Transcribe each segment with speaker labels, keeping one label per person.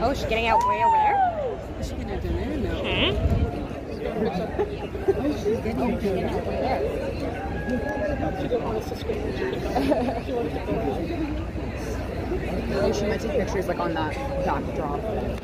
Speaker 1: Oh, she's getting out way over there?
Speaker 2: Is she gonna do it? No.
Speaker 1: Oh, she's getting out way there. Oh, she might take pictures like on that backdrop.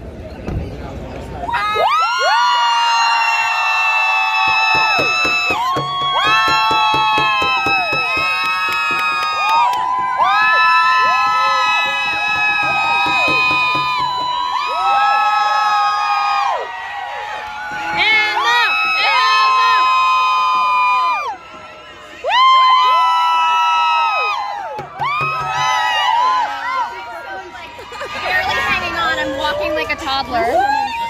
Speaker 1: Like a toddler. Can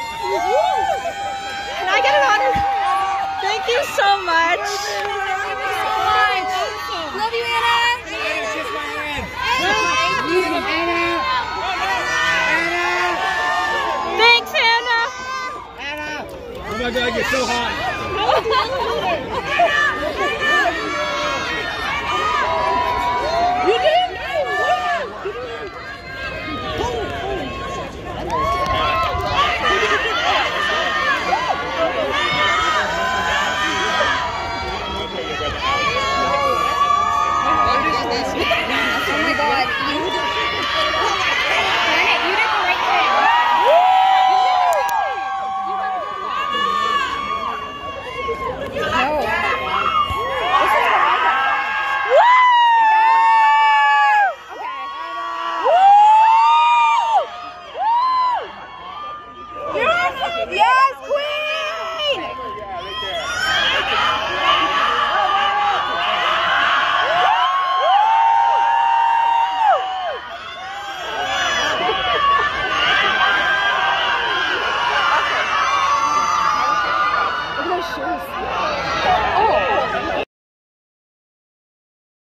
Speaker 1: I get an honor? Thank you so much. Love you, Anna. Thanks, Anna.
Speaker 3: Oh my God, you're so hot. You did. Oh my God, you did great thing. Yes, Queen! Look at those shoes.